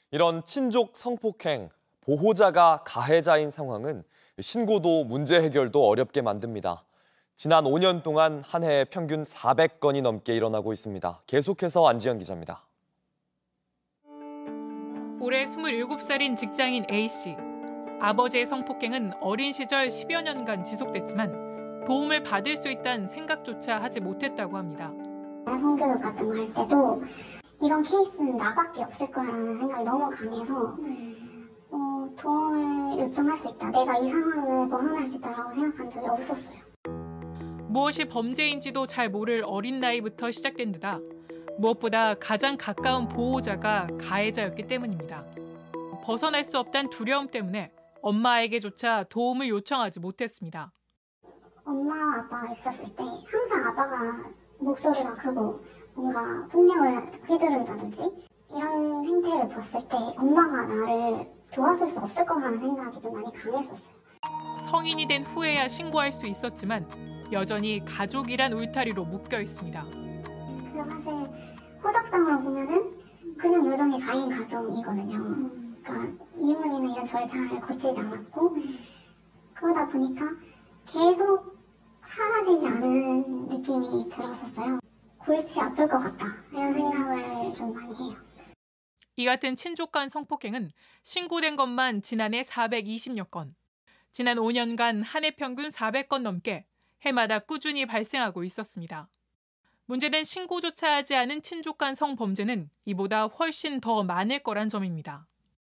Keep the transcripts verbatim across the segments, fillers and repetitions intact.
이런 친족 성폭행, 보호자가 가해자인 상황은 신고도 문제 해결도 어렵게 만듭니다. 지난 오 년 동안 한 해에 평균 사백 건이 넘게 일어나고 있습니다. 계속해서 안지연 기자입니다. 올해 스물일곱 살인 직장인 A씨. 아버지의 성폭행은 어린 시절 십여 년간 지속됐지만 도움을 받을 수 있다는 생각조차 하지 못했다고 합니다. 성교육 같은 거 할 때도 이런 케이스는 나밖에 없을 거라는 생각이 너무 강해서 어, 도움을 요청할 수 있다. 내가 이 상황을 벗어날 수 있다라고 생각한 적이 없었어요. 무엇이 범죄인지도 잘 모를 어린 나이부터 시작된 데다 무엇보다 가장 가까운 보호자가 가해자였기 때문입니다. 벗어날 수 없다는 두려움 때문에 엄마에게조차 도움을 요청하지 못했습니다. 엄마와 아빠가 있었을 때 항상 아빠가 목소리가 크고 뭔가 폭력을 휘두른다든지 이런 행태를 봤을 때 엄마가 나를 도와줄 수 없을 거라는 생각이 좀 많이 강했었어요. 성인이 된 후에야 신고할 수 있었지만 여전히 가족이란 울타리로 묶여 있습니다. 그래서 사실 호적상으로 보면은 그냥 여전히 사 인 가정이거든요. 그러니까 이혼이나 이런 절차를 거치지 않았고 그러다 보니까 계속 사라지지 않은 느낌이 들었었어요. 골치 아플 것 같다 이런 생각을 좀 많이 해요. 이 같은 친족 간 성폭행은 신고된 것만 지난해 사백이십여 건. 지난 오 년간 한 해 평균 사백 건 넘게 해마다 꾸준히 발생하고 있었습니다. 문제는 신고조차 하지 않은 친족 간 성범죄는 이보다 훨씬 더 많을 거란 점입니다.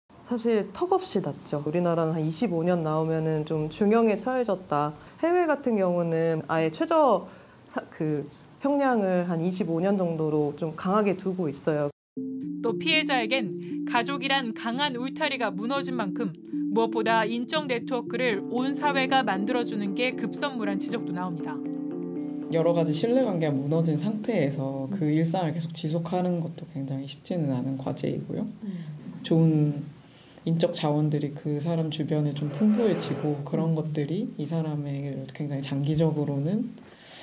사실 턱없이 낮죠. 우리나라는 한 이십오 년 나오면은 좀 중형에 처해졌다. 해외 같은 경우는 아예 최저 사, 그 형량을 한 이십오 년 정도로 좀 강하게 두고 있어요. 또 피해자에겐 가족이란 강한 울타리가 무너진 만큼 무엇보다 인적 네트워크를 온 사회가 만들어주는 게 급선무란 지적도 나옵니다. 여러 가지 신뢰관계가 무너진 상태에서 그 일상을 계속 지속하는 것도 굉장히 쉽지는 않은 과제이고요. 좋은 인적 자원들이 그 사람 주변에 좀 풍부해지고 그런 것들이 이 사람에게 굉장히 장기적으로는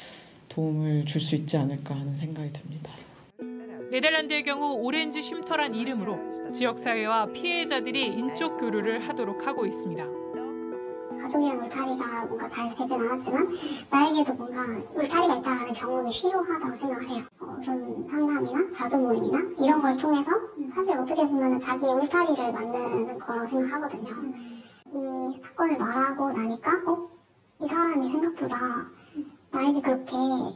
도움을 줄 수 있지 않을까 하는 생각이 듭니다. 네덜란드의 경우 오렌지 쉼터란 이름으로 지역사회와 피해자들이 인적 교류를 하도록 하고 있습니다. 가족이란 울타리가 뭔가 잘 되진 않았지만 나에게도 뭔가 울타리가 있다는 경험이 필요하다고 생각을 해요. 어, 그런 상담이나 자조 모임이나 이런 걸 통해서 사실 어떻게 보면 자기의 울타리를 만드는 거라고 생각하거든요. 이 사건을 말하고 나니까 어? 이 사람이 생각보다 나에게 그렇게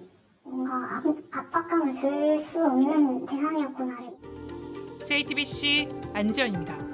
뭔가 압, 압박감을 줄 수 없는 대상이었구나를. 제이티비씨 안지연입니다.